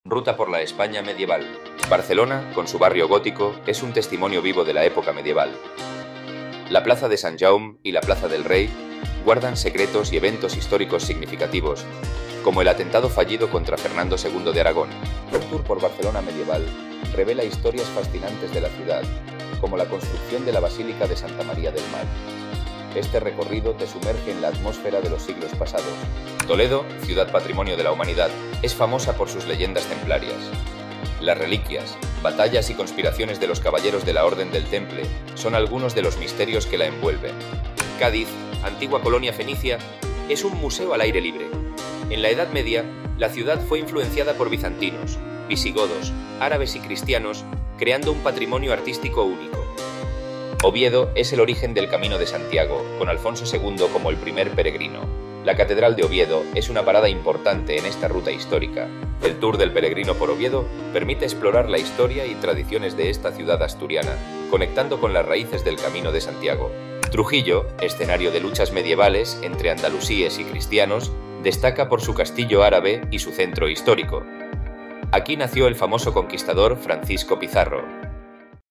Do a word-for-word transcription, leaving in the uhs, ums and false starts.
Ruta por la España medieval. Barcelona, con su barrio gótico, es un testimonio vivo de la época medieval. La Plaza de Sant Jaume y la Plaza del Rey guardan secretos y eventos históricos significativos, como el atentado fallido contra Fernando segundo de Aragón. El tour por Barcelona medieval revela historias fascinantes de la ciudad, como la construcción de la Basílica de Santa María del Mar. Este recorrido te sumerge en la atmósfera de los siglos pasados. Toledo, ciudad patrimonio de la humanidad, es famosa por sus leyendas templarias. Las reliquias, batallas y conspiraciones de los caballeros de la Orden del Temple son algunos de los misterios que la envuelven. Cádiz, antigua colonia fenicia, es un museo al aire libre. En la Edad Media, la ciudad fue influenciada por bizantinos, visigodos, árabes y cristianos, creando un patrimonio artístico único. Oviedo es el origen del Camino de Santiago, con Alfonso segundo como el primer peregrino. La Catedral de Oviedo es una parada importante en esta ruta histórica. El Tour del Peregrino por Oviedo permite explorar la historia y tradiciones de esta ciudad asturiana, conectando con las raíces del Camino de Santiago. Trujillo, escenario de luchas medievales entre andalusíes y cristianos, destaca por su castillo árabe y su centro histórico. Aquí nació el famoso conquistador Francisco Pizarro.